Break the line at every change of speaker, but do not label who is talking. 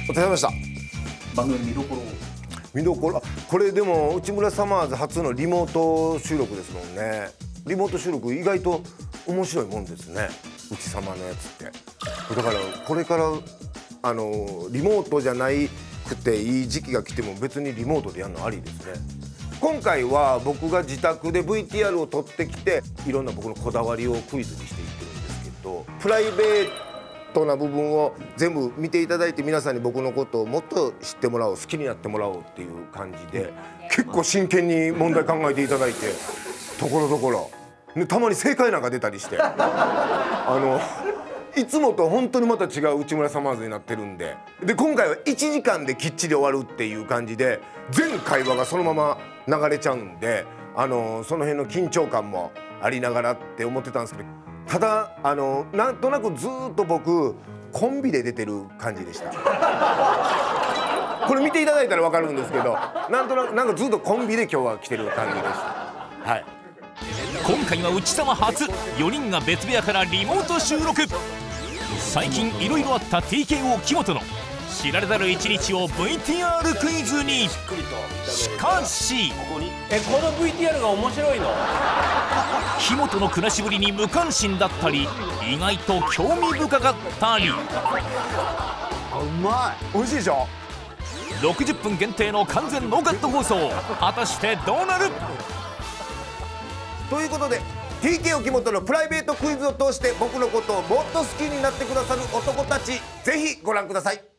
お疲れ様でした。
番組見どころを。
見どころ、これでも内村サマーズ初のリモート収録ですもんね。リモート収録意外と面白いもんですね、うち様のやつって。だからこれからリモートじゃないくていい時期が来ても別にリモートでやるのありですね。今回は僕が自宅で VTR を撮ってきていろんな僕のこだわりをクイズにしていってるんですけど、プライベートな部分を全部見ていただいて皆さんに僕のことをもっと知ってもらおう、好きになってもらおうっていう感じで結構真剣に問題考えていただいて、ところどころたまに正解なんか出たりしていつもと本当にまた違う内村サマーズになってるんで、今回は1時間できっちり終わるっていう感じで全会話がそのまま流れちゃうんで、その辺の緊張感もありながらって思ってたんですけど、ただなんとなくずっと僕コンビで出てる感じでした。これ見ていただいたら分かるんですけど、なんとなくなんかずっとコンビで今日は来てる感じでした。はい。
今回は内様初4人が別部屋からリモート収録。最近いろいろあった TKO 木本の知られざる一日を VTR クイズに。しかし
この VTR が面白いの？
木本の暮らしぶりに無関心だったり意外と興味深かったり。
うまい。美味しいでしょ。
60分限定の完全ノーカット放送、果たしてどうなる？
ということで TKO 木本のプライベートクイズを通して僕のことをもっと好きになってくださる男たち、ぜひご覧ください。